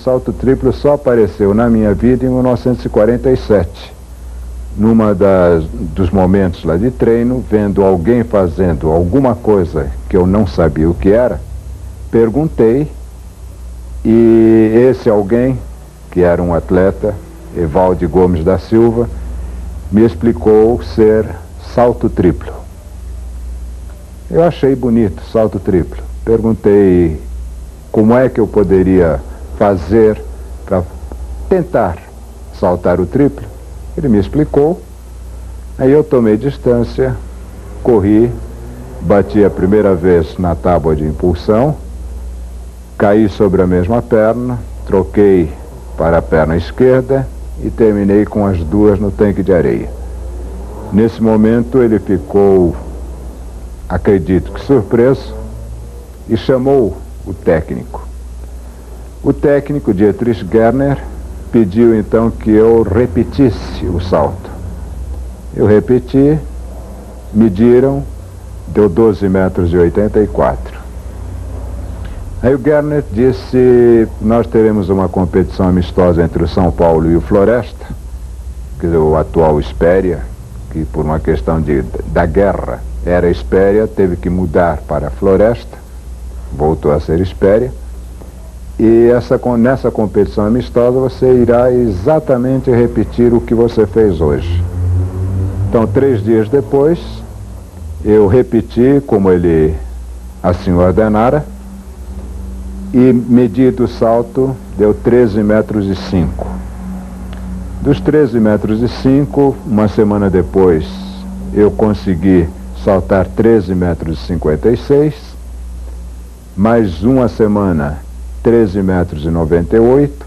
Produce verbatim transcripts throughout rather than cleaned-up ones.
salto triplo só apareceu na minha vida em mil novecentos e quarenta e sete. Numa das, dos momentos lá de treino, vendo alguém fazendo alguma coisa que eu não sabia o que era, perguntei, e esse alguém, que era um atleta, Evaldo Gomes da Silva, me explicou ser salto triplo. Eu achei bonito, salto triplo. Perguntei como é que eu poderia fazer para tentar saltar o triplo. Ele me explicou, aí eu tomei distância, corri, bati a primeira vez na tábua de impulsão, caí sobre a mesma perna, troquei para a perna esquerda e terminei com as duas no tanque de areia. Nesse momento ele ficou, acredito que surpreso, e chamou o técnico. O técnico, Dietrich Gerner, pediu então que eu repetisse o salto. Eu repeti, mediram, deu doze metros e oitenta e quatro. Aí o Gerner disse: nós teremos uma competição amistosa entre o São Paulo e o Floresta, que é o atual Espéria, que por uma questão de, da guerra era Espéria, teve que mudar para a Floresta, voltou a ser Espéria. E essa, nessa competição amistosa você irá exatamente repetir o que você fez hoje. Então, três dias depois, eu repeti como ele assim ordenara, e medido o salto, deu treze metros e cinco. Dos treze metros e cinco, uma semana depois, eu consegui saltar treze metros e cinquenta e seis, mais uma semana, treze metros e noventa e oito,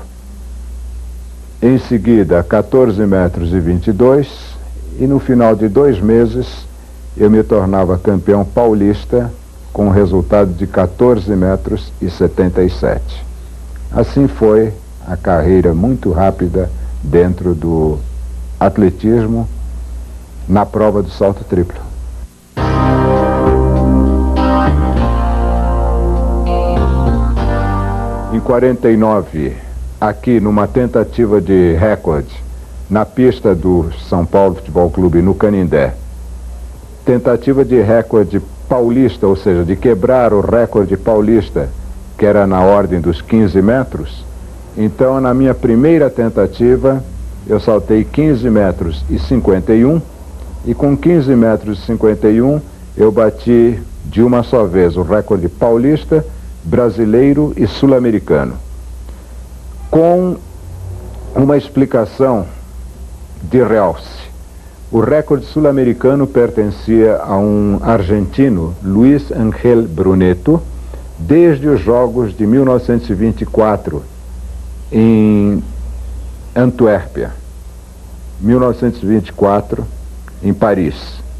em seguida quatorze metros e vinte e dois, e no final de dois meses eu me tornava campeão paulista com um resultado de quatorze metros e setenta e sete. Assim foi a carreira muito rápida dentro do atletismo na prova do salto triplo. Em quarenta e nove, aqui numa tentativa de recorde na pista do São Paulo Futebol Clube no Canindé, tentativa de recorde paulista, ou seja, de quebrar o recorde paulista, que era na ordem dos quinze metros. Então, na minha primeira tentativa, eu saltei quinze metros e cinquenta e um, e com quinze metros e cinquenta e um eu bati de uma só vez o recorde paulista, brasileiro e sul-americano, com uma explicação de realce. O recorde sul-americano pertencia a um argentino, Luiz Ángel Brunetto, desde os Jogos de mil novecentos e vinte e quatro em Antuérpia, mil novecentos e vinte e quatro em Paris.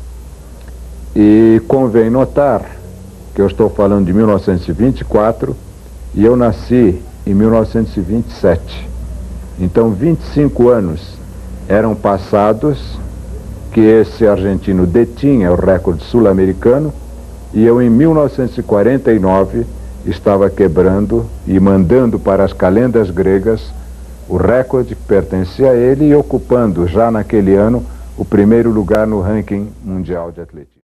E convém notar que eu estou falando de mil novecentos e vinte e quatro e eu nasci em mil novecentos e vinte e sete. Então, vinte e cinco anos eram passados que esse argentino detinha o recorde sul-americano, e eu em mil novecentos e quarenta e nove estava quebrando e mandando para as calendas gregas o recorde que pertencia a ele e ocupando já naquele ano o primeiro lugar no ranking mundial de atletismo.